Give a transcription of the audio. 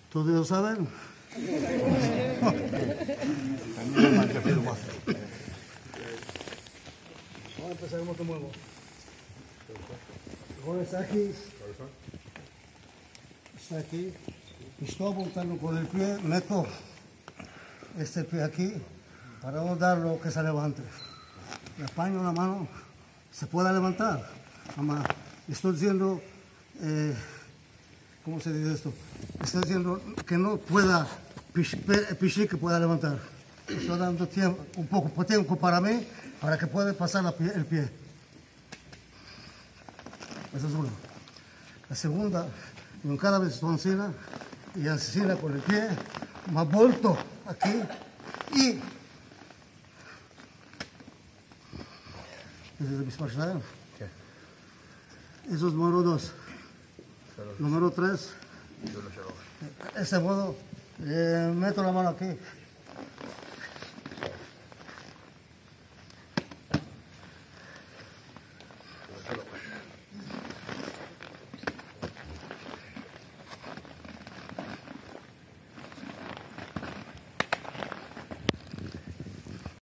¿Todos lo saben? Vamos a empezar como te muevo. Ahora está aquí. Está aquí. Estoy apuntando con el pie, meto este pie aquí para no darlo que se levante. Le apaño la mano, se pueda levantar. Mamá, estoy diciendo, ¿cómo se dice esto? Estoy diciendo que no pueda pichir, que pueda levantar. Estoy dando tiempo, un poco de tiempo para mí, para que pueda pasar el pie. Esa es una. La segunda, en cada vez estoy encima y encima con el pie, me vuelto aquí y... ¿Ese es el bismarck? Eso es número 2. Número 3. De ese modo, meto la mano aquí